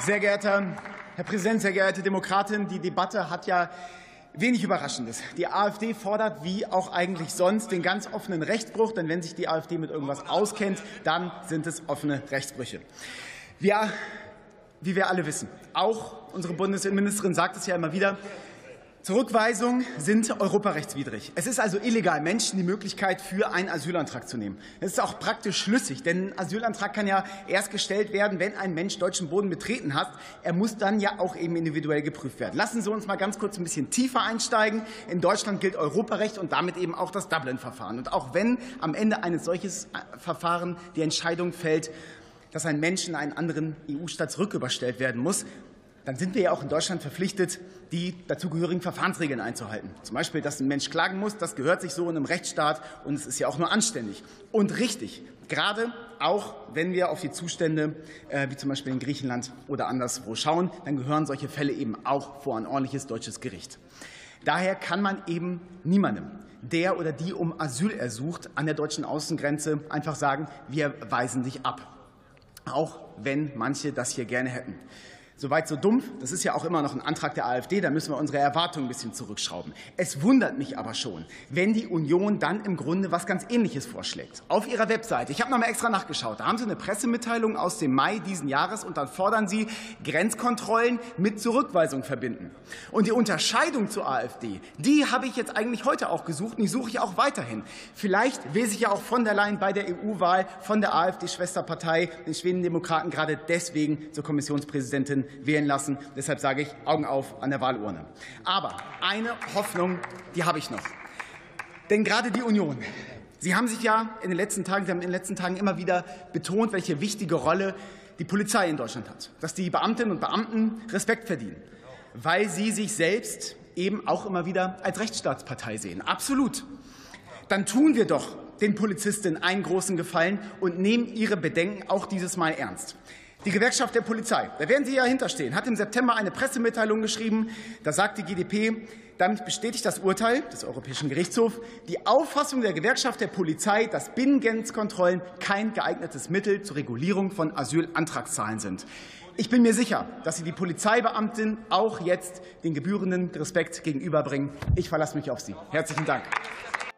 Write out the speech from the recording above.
Sehr geehrter Herr Präsident, sehr geehrte Demokraten, die Debatte hat ja wenig Überraschendes. Die AfD fordert, wie auch eigentlich sonst, den ganz offenen Rechtsbruch. Denn wenn sich die AfD mit irgendwas auskennt, dann sind es offene Rechtsbrüche. Ja, wie wir alle wissen, auch unsere Bundesinnenministerin sagt es ja immer wieder, Zurückweisungen sind europarechtswidrig. Es ist also illegal, Menschen die Möglichkeit für einen Asylantrag zu nehmen. Das ist auch praktisch schlüssig, denn ein Asylantrag kann ja erst gestellt werden, wenn ein Mensch deutschen Boden betreten hat. Er muss dann ja auch eben individuell geprüft werden. Lassen Sie uns mal ganz kurz ein bisschen tiefer einsteigen. In Deutschland gilt Europarecht und damit eben auch das Dublin-Verfahren. Und auch wenn am Ende eines solchen Verfahrens die Entscheidung fällt, dass ein Mensch in einen anderen EU-Staat zurücküberstellt werden muss, dann sind wir ja auch in Deutschland verpflichtet, die dazugehörigen Verfahrensregeln einzuhalten. Zum Beispiel, dass ein Mensch klagen muss, das gehört sich so in einem Rechtsstaat, und es ist ja auch nur anständig und richtig, gerade auch wenn wir auf die Zustände wie zum Beispiel in Griechenland oder anderswo schauen, dann gehören solche Fälle eben auch vor ein ordentliches deutsches Gericht. Daher kann man eben niemandem, der oder die um Asyl ersucht, an der deutschen Außengrenze einfach sagen, wir weisen dich ab, auch wenn manche das hier gerne hätten. Soweit so dumpf. Das ist ja auch immer noch ein Antrag der AfD. Da müssen wir unsere Erwartungen ein bisschen zurückschrauben. Es wundert mich aber schon, wenn die Union dann im Grunde was ganz Ähnliches vorschlägt. Auf ihrer Webseite, ich habe noch mal extra nachgeschaut, da haben sie eine Pressemitteilung aus dem Mai diesen Jahres und dann fordern sie Grenzkontrollen mit Zurückweisung verbinden. Und die Unterscheidung zur AfD, die habe ich jetzt eigentlich heute auch gesucht und die suche ich auch weiterhin. Vielleicht will sich ja auch von der Leyen bei der EU-Wahl von der AfD-Schwesterpartei, den Schwedendemokraten, gerade deswegen zur Kommissionspräsidentin wählen lassen. Deshalb sage ich, Augen auf an der Wahlurne. Aber eine Hoffnung, die habe ich noch. Denn gerade die Union, Sie haben in den letzten Tagen immer wieder betont, welche wichtige Rolle die Polizei in Deutschland hat. Dass die Beamtinnen und Beamten Respekt verdienen, weil sie sich selbst eben auch immer wieder als Rechtsstaatspartei sehen. Absolut. Dann tun wir doch den Polizistinnen einen großen Gefallen und nehmen ihre Bedenken auch dieses Mal ernst. Die Gewerkschaft der Polizei, da werden Sie ja hinterstehen, hat im September eine Pressemitteilung geschrieben. Da sagt die GdP, damit bestätigt das Urteil des Europäischen Gerichtshofs die Auffassung der Gewerkschaft der Polizei, dass Binnengrenzkontrollen kein geeignetes Mittel zur Regulierung von Asylantragszahlen sind. Ich bin mir sicher, dass Sie die Polizeibeamtin auch jetzt den gebührenden Respekt gegenüberbringen. Ich verlasse mich auf Sie. Herzlichen Dank.